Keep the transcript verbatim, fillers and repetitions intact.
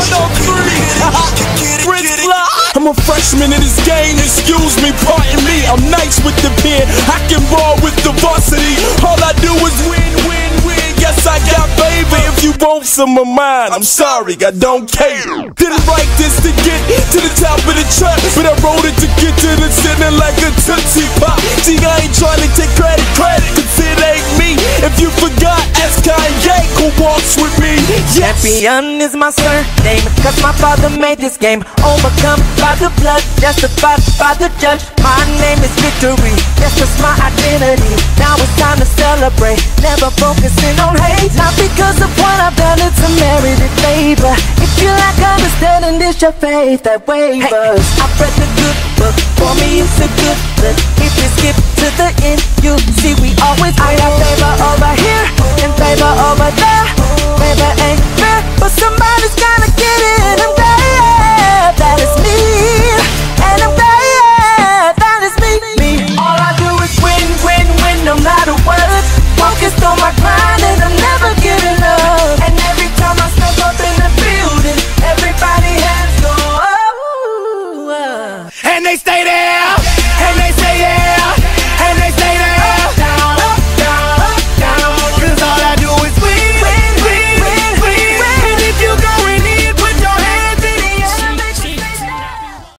one oh three. I'm a freshman in this game, excuse me, pardon me. I'm nice with the pen, I can ball with the varsity. All I do is win, win, win. Yes, I got baby. If you want some of mine, I'm sorry, I don't care. Didn't write this to get to the top of the track, but I wrote it to get to the center like a Tootsie Pop. See, I ain't trying to take credit, credit, cause it ain't me. If you forgot, ask Kanye who walks with me. Yes. Champion is my surname, cause my father made this game. Overcome by the blood, justified by the judge. My name is victory, that's just my identity. Now it's time to celebrate, never focusing on hate. Not because of what I've done, it's a merited favor. If you lack understanding, it's your faith that wavers. Hey, I've read the good book, for me it's a good look. If you skip to the end, you see we always win. I got favor over here and favor over there. Favor ain't fair, but somebody